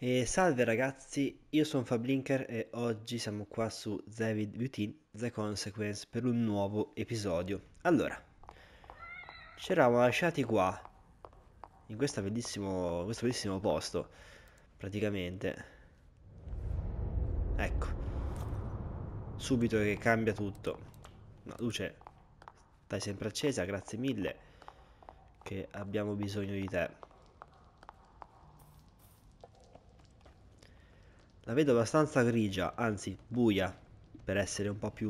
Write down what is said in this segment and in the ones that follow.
E salve ragazzi, io sono Fablinker e oggi siamo qua su David Routine The Consequence per un nuovo episodio. Allora, ci eravamo lasciati qua, in questo bellissimo posto, praticamente. Ecco, subito che cambia tutto. La luce stai sempre accesa, grazie mille, che abbiamo bisogno di te. La vedo abbastanza grigia, anzi buia, per essere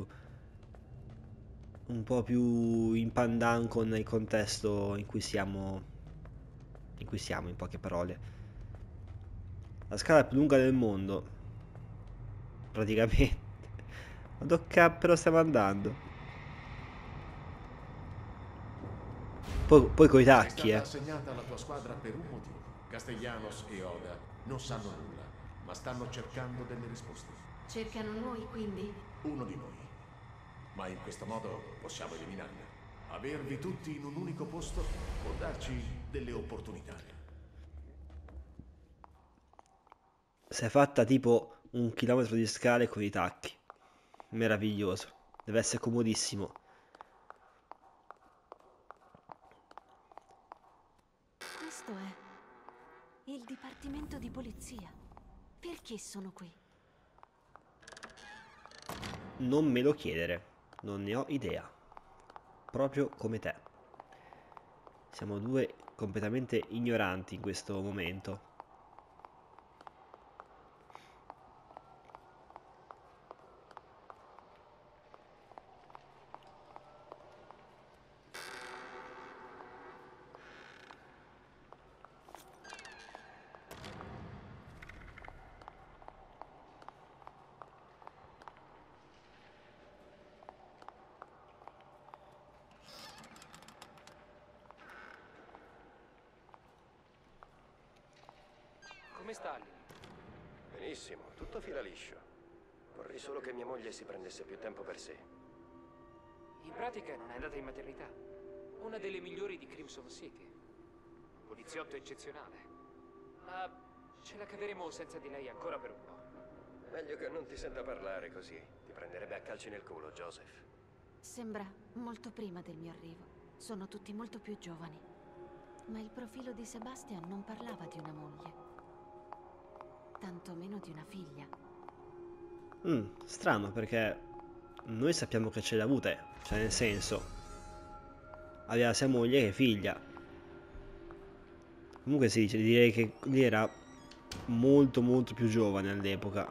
un po' più in pandan con il contesto in cui siamo, in poche parole. La scala più lunga del mondo, praticamente. Ma dove cappero stiamo andando? Poi coi Sei tacchi, stata assegnata alla tua squadra per un motivo. Castellanos e Oda non sanno nulla, ma stanno cercando delle risposte. Cercano noi, quindi? Uno di noi. Ma in questo modo possiamo eliminarli. Avervi tutti in un unico posto può darci delle opportunità. Si è fatta tipo 1 chilometro di scale con i tacchi. Meraviglioso. Deve essere comodissimo. Questo è il Dipartimento di Polizia. Perché sono qui? Non me lo chiedere. Non ne ho idea. Proprio come te. Siamo due completamente ignoranti in questo momento. Come sta Lily? Benissimo, tutto fila liscio. Vorrei solo che mia moglie si prendesse più tempo per sé. In pratica non è andata in maternità. Una delle migliori di Crimson City. Poliziotto eccezionale. Ma ce la caveremo senza di lei ancora per un po'. Meglio che non ti senta parlare così. Ti prenderebbe a calci nel culo, Joseph. Sembra molto prima del mio arrivo. Sono tutti molto più giovani. Ma il profilo di Sebastian non parlava di una moglie. Tanto meno di una figlia. Strano perché noi sappiamo che ce l'ha avute, cioè nel senso, aveva sia moglie che figlia. Comunque si dice, direi che lei era molto molto più giovane all'epoca.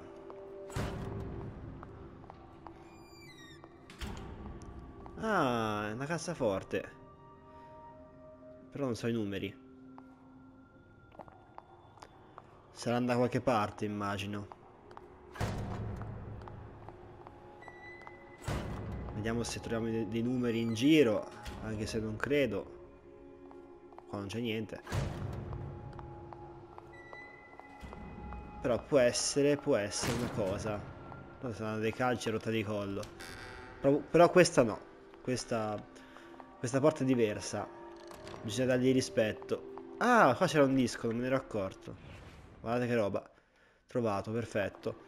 Ah, è una cassaforte. Però non so i numeri. Sarà da qualche parte, immagino. Vediamo se troviamo dei numeri in giro, anche se non credo. Qua non c'è niente. Però può essere una cosa. No, saranno dei calci a rotta di collo. Però questa no. Questa porta è diversa. Bisogna dargli rispetto. Ah, qua c'era un disco, non me ne ero accorto. Guardate che roba. Trovato, perfetto.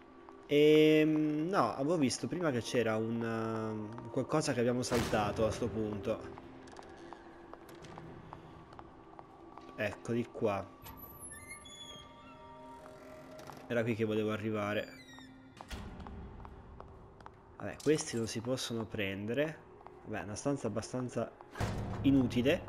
No, avevo visto prima che c'era un qualcosa che abbiamo saltato a sto punto. Ecco, di qua. Era qui che volevo arrivare. Vabbè, questi non si possono prendere. Vabbè, è una stanza abbastanza inutile.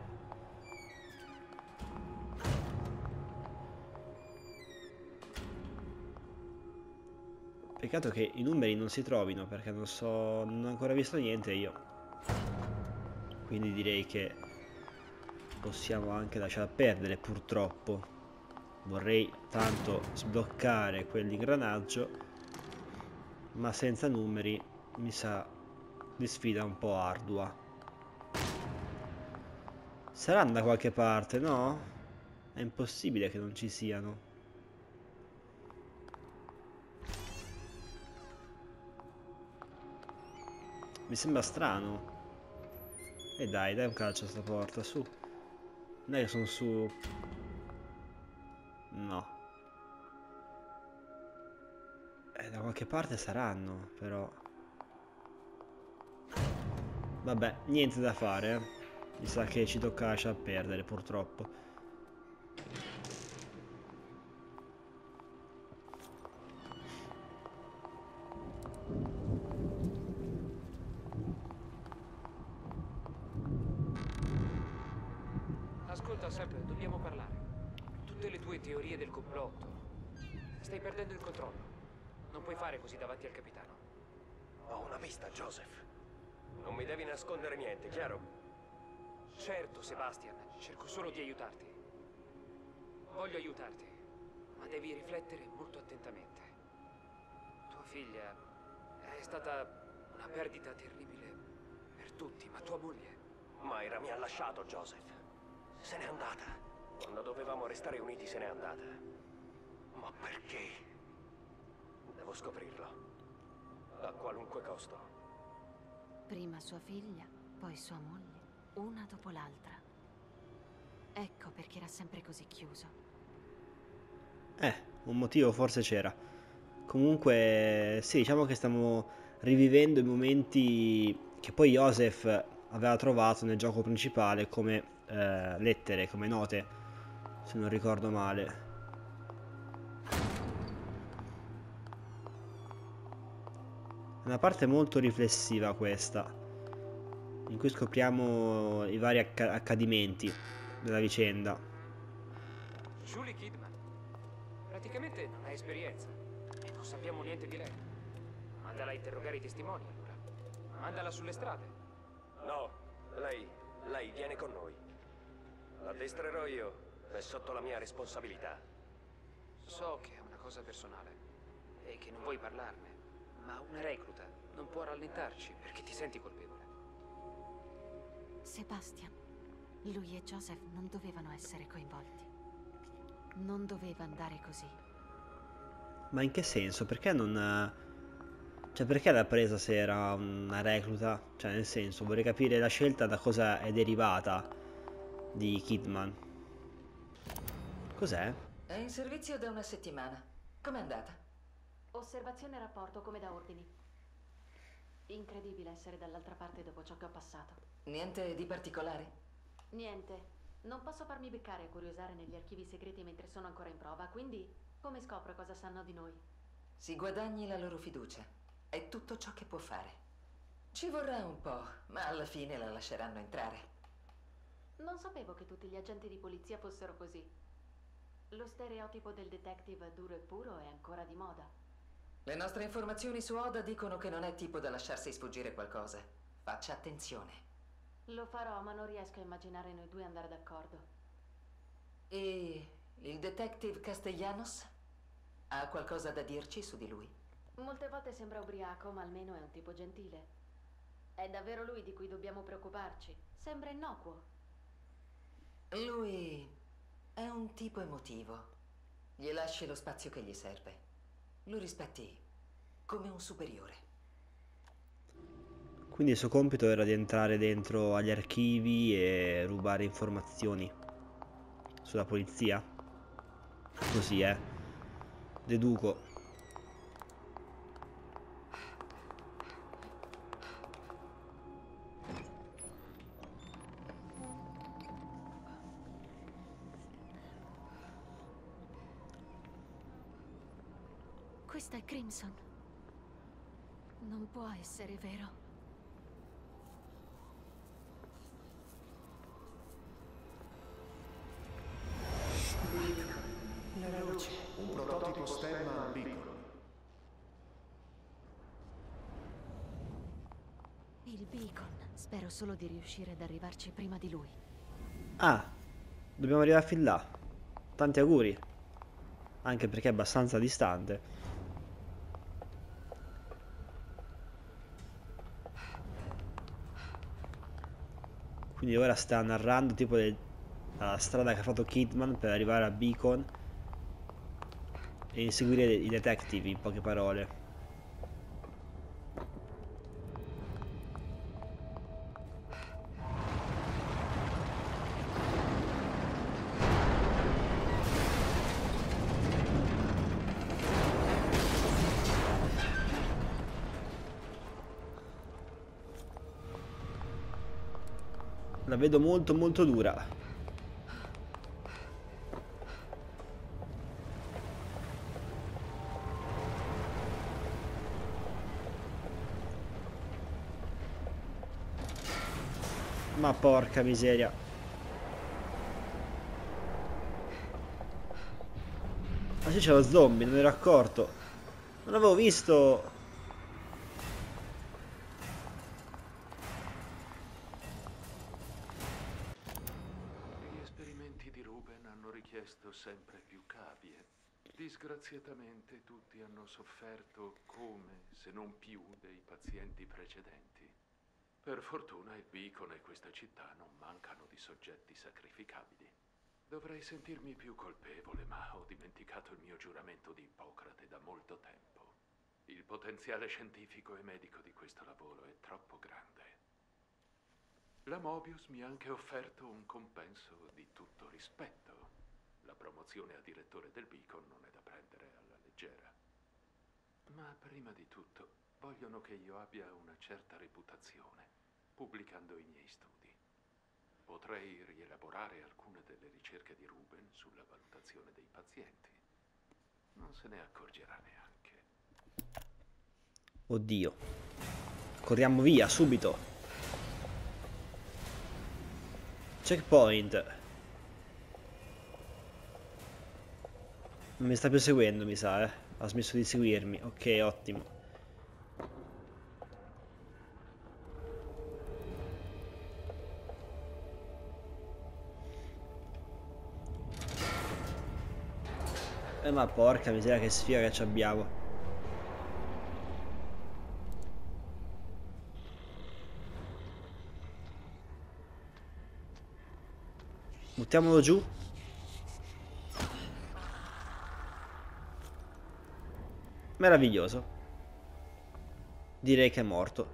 Peccato che i numeri non si trovino perché non ho ancora visto niente io. Quindi direi che possiamo anche lasciar perdere, purtroppo. Vorrei tanto sbloccare quell'ingranaggio, ma senza numeri mi sa di sfida un po' ardua. Saranno da qualche parte, no? È impossibile che non ci siano. Mi sembra strano. E dai un calcio a sta porta, su. Non è che sono su... No. Da qualche parte saranno, però. Vabbè, niente da fare, eh. Mi sa che ci tocca lasciar perdere, purtroppo. Ascolta, Seb, dobbiamo parlare. Tutte le tue teorie del complotto. Stai perdendo il controllo. Non puoi fare così davanti al capitano. Ho una pista, Joseph. Non mi devi nascondere niente, chiaro? Certo, Sebastian, cerco solo di aiutarti. Voglio aiutarti, ma devi riflettere molto attentamente. Tua figlia è stata una perdita terribile per tutti, ma tua moglie... Mayra mi ha lasciato, Joseph. Se n'è andata. Quando dovevamo restare uniti se n'è andata. Ma perché? Devo scoprirlo. A qualunque costo. Prima sua figlia, poi sua moglie, una dopo l'altra. Ecco perché era sempre così chiuso. Un motivo forse c'era. Comunque, sì, diciamo che stiamo rivivendo i momenti che poi Joseph aveva trovato nel gioco principale come lettere, come note, se non ricordo male. È una parte molto riflessiva questa, in cui scopriamo i vari accadimenti della vicenda. Julie Kidman. Praticamente non ha esperienza e non sappiamo niente di lei. Mandala a interrogare i testimoni, allora. Mandala sulle strade. No, lei viene con noi. L'addestrerò io, è sotto la mia responsabilità. So che è una cosa personale e che non vuoi parlarne, ma una recluta non può rallentarci perché ti senti colpevole. Sebastian, lui e Joseph non dovevano essere coinvolti. Non doveva andare così. Ma in che senso? Perché non... Cioè, perché l'ha presa se era una recluta? Cioè, nel senso, vorrei capire la scelta da cosa è derivata di Kidman. Cos'è? È in servizio da una settimana. Com'è andata? Osservazione e rapporto come da ordini. Incredibile essere dall'altra parte dopo ciò che ho passato. Niente di particolare? Niente. Non posso farmi beccare a curiosare negli archivi segreti mentre sono ancora in prova, quindi come scopro cosa sanno di noi? Si guadagni la loro fiducia. È tutto ciò che può fare. Ci vorrà un po', ma alla fine la lasceranno entrare. Non sapevo che tutti gli agenti di polizia fossero così. Lo stereotipo del detective duro e puro è ancora di moda. Le nostre informazioni su Oda dicono che non è tipo da lasciarsi sfuggire qualcosa. Faccia attenzione. Lo farò, ma non riesco a immaginare noi due andare d'accordo. E il detective Castellanos? Ha qualcosa da dirci su di lui? Molte volte sembra ubriaco, ma almeno è un tipo gentile. È davvero lui di cui dobbiamo preoccuparci. Sembra innocuo. Lui è un tipo emotivo. Gli lasci lo spazio che gli serve. Lo rispetti come un superiore. Quindi il suo compito era di entrare dentro agli archivi e rubare informazioni sulla polizia? Così, deduco. Questa è Crimson. Non può essere vero. La luce. Un prototipo stemma piccolo. Il beacon. Spero solo di riuscire ad arrivarci prima di lui. Ah, dobbiamo arrivare fin là. Tanti auguri. Anche perché è abbastanza distante. Quindi ora sta narrando tipo la strada che ha fatto Kidman per arrivare a Beacon e inseguire i detective, in poche parole. La vedo molto molto dura. Ma porca miseria. Ma sì, c'è lo zombie, non ero accorto. Non avevo visto. Gli esperimenti di Ruben hanno richiesto sempre più cavie. Disgraziatamente tutti hanno sofferto come, se non più, dei pazienti precedenti. Per fortuna il Beacon e questa città non mancano di soggetti sacrificabili. Dovrei sentirmi più colpevole, ma ho dimenticato il mio giuramento di Ippocrate da molto tempo. Il potenziale scientifico e medico di questo lavoro è troppo grande. La Mobius mi ha anche offerto un compenso di tutto rispetto. La promozione a direttore del Beacon non è da prendere alla leggera. Ma prima di tutto vogliono che io abbia una certa reputazione, pubblicando i miei studi. Potrei rielaborare alcune delle ricerche di Ruben sulla valutazione dei pazienti. Non se ne accorgerà neanche. Oddio. Corriamo via, subito. Checkpoint. Non mi sta più seguendo, mi sa, eh. Ha smesso di seguirmi. Ok, ottimo. Ma porca miseria, che sfiga che ci abbiamo. Buttiamolo giù. Meraviglioso. Direi che è morto.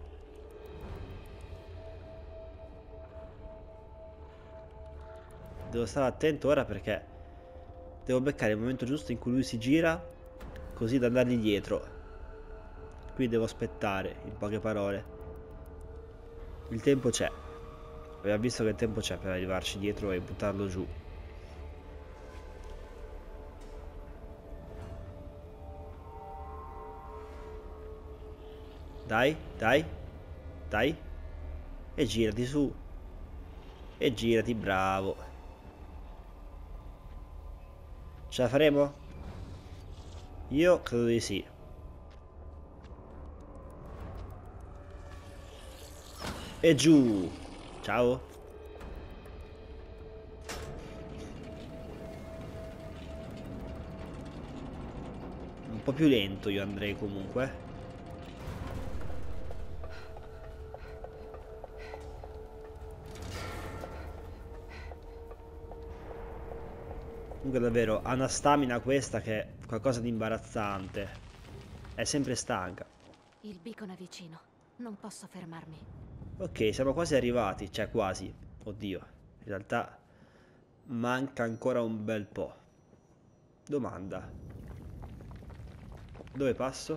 Devo stare attento ora perché devo beccare il momento giusto in cui lui si gira, così da andargli dietro. Qui devo aspettare, in poche parole. Il tempo c'è. Abbiamo visto che il tempo c'è per arrivarci dietro e buttarlo giù. Dai, dai, dai. E girati su. E girati, bravo. Ce la faremo? Io credo di sì. E giù. Ciao. Un po' più lento io andrei comunque. Comunque davvero ha una stamina questa che è qualcosa di imbarazzante. È sempre stanca. Il beacon è vicino. Non posso fermarmi. Ok, siamo quasi arrivati. Cioè quasi. Oddio. In realtà manca ancora un bel po'. Domanda. Dove passo?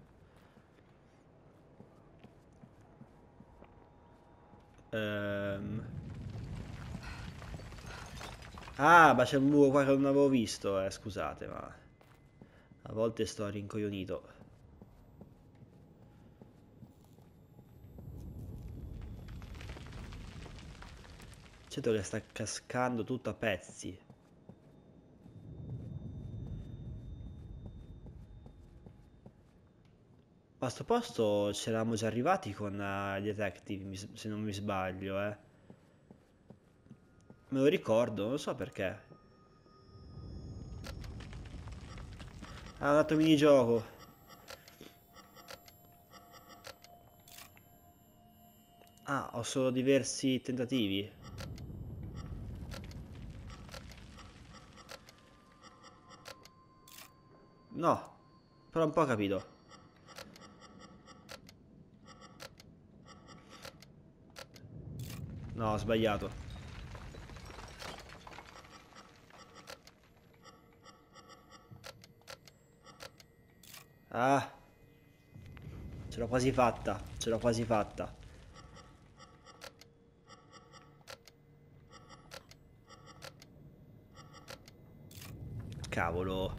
Ah, ma c'è un buco qua che non avevo visto, scusate, ma a volte sto rincoglionito. Sento che sta cascando tutto a pezzi. Ma a sto posto c'eravamo già arrivati con i detective, se non mi sbaglio, eh. Me lo ricordo, non so perché. Ah, un altro minigioco. Ah, ho solo diversi tentativi. No, però un po' ho capito. No, ho sbagliato. Ah, ce l'ho quasi fatta, ce l'ho quasi fatta. cavolo.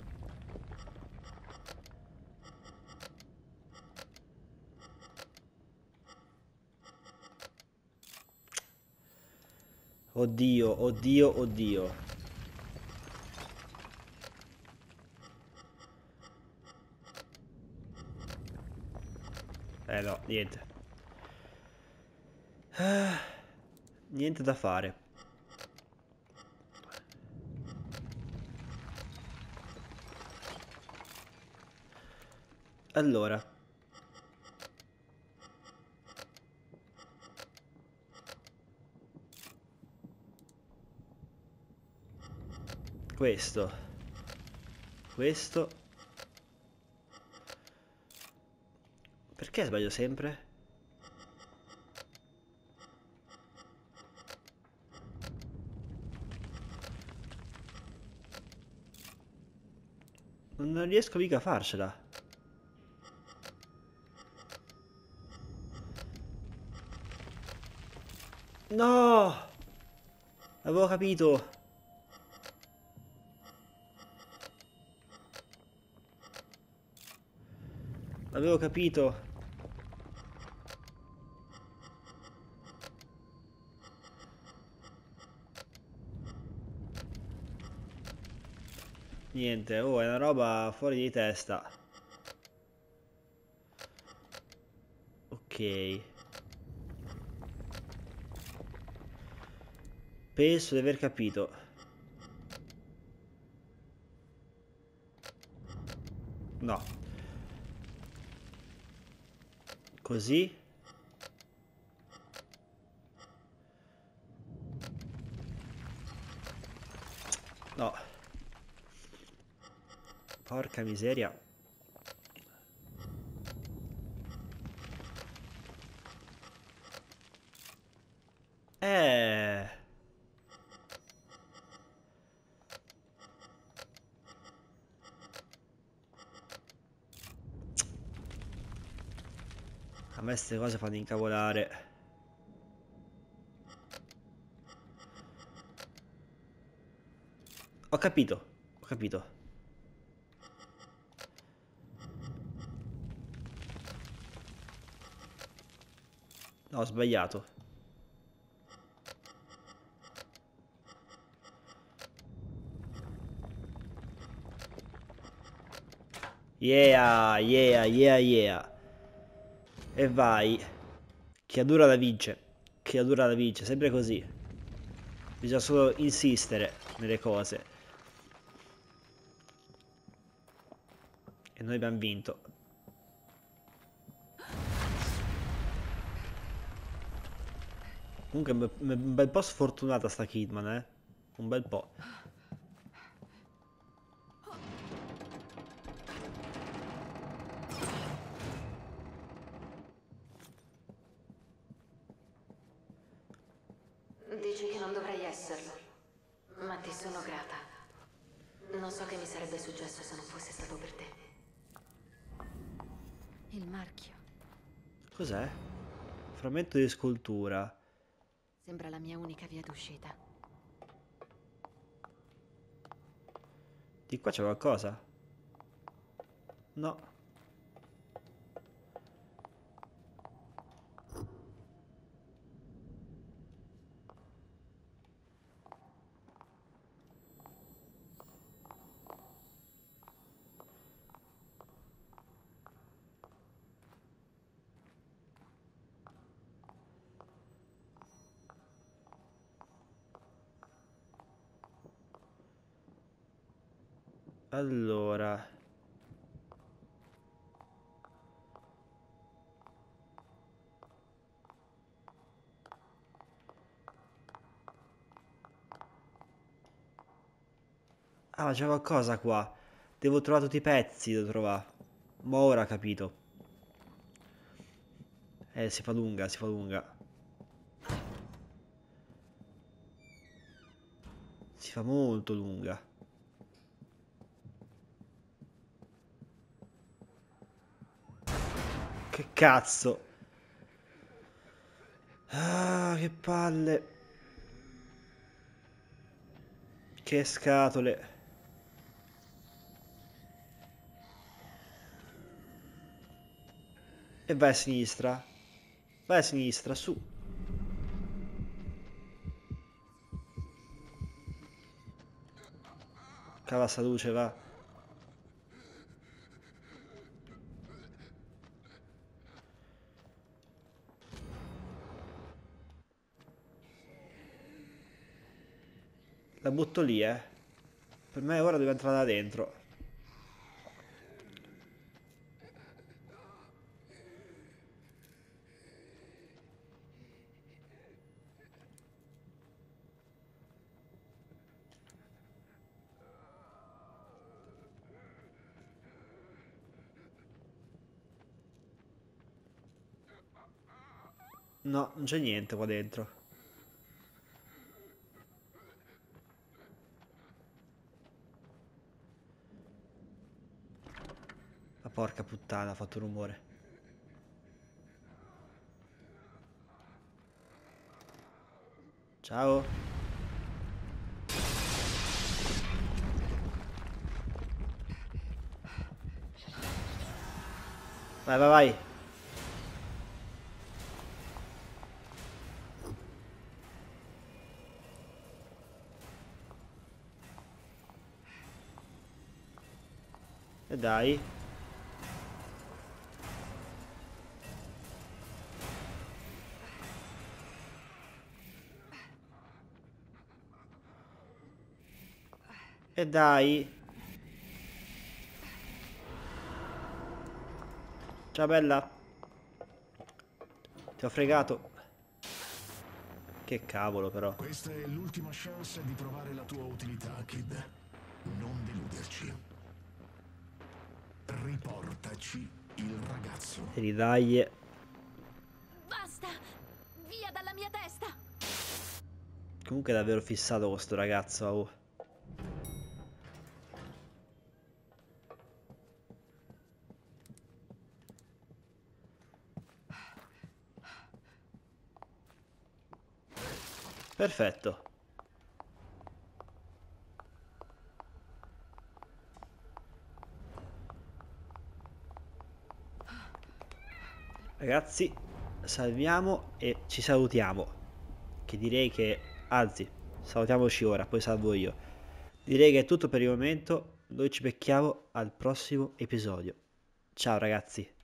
Oddio, oddio, oddio. No, niente. Niente da fare. Allora. Questo. Questo. Perché sbaglio sempre? Non riesco mica a farcela. No! Avevo capito. Avevo capito. Niente, oh, è una roba fuori di testa. Ok. Penso di aver capito. No. Così. No. Porca miseria. A me queste cose fanno incavolare. Ho capito. Ho capito. No, ho sbagliato. Yeah, yeah, yeah, yeah. E vai. Chi dura la vince. Chi dura la vince, sempre così. Bisogna solo insistere nelle cose. E noi abbiamo vinto. Comunque un bel po' sfortunata sta Kidman, eh. Un bel po'. Dici che non dovrei esserlo, ma ti sono grata. Non so che mi sarebbe successo se non fosse stato per te. Il marchio. Cos'è? Frammento di scultura. Sembra la mia unica via d'uscita. Di qua c'è qualcosa? No. Allora. Ah, ma c'è qualcosa qua. Devo trovare tutti i pezzi, devo trovare. Ma ora ho capito. Si fa lunga, si fa lunga. Si fa molto lunga. Che cazzo. Ah, che palle. Che scatole. E vai a sinistra. Vai a sinistra, su. Cava sta luce, va. La butto lì, eh. Per me ora deve entrare da dentro. No, non c'è niente qua dentro. La porca puttana, ha fatto rumore. Ciao. Vai, vai, vai. E dai. E dai. Ciao bella. Ti ho fregato. Che cavolo però. Questa è l'ultima chance di provare la tua utilità, Kid. Non deluderci. Riportaci il ragazzo. E ridai. Basta! Via dalla mia testa! Comunque è davvero fissato questo ragazzo. Oh. Perfetto. Ragazzi, salviamo e ci salutiamo. Che direi che, anzi, salutiamoci ora, poi salvo io. Direi che è tutto per il momento. Noi ci becchiamo al prossimo episodio. Ciao ragazzi.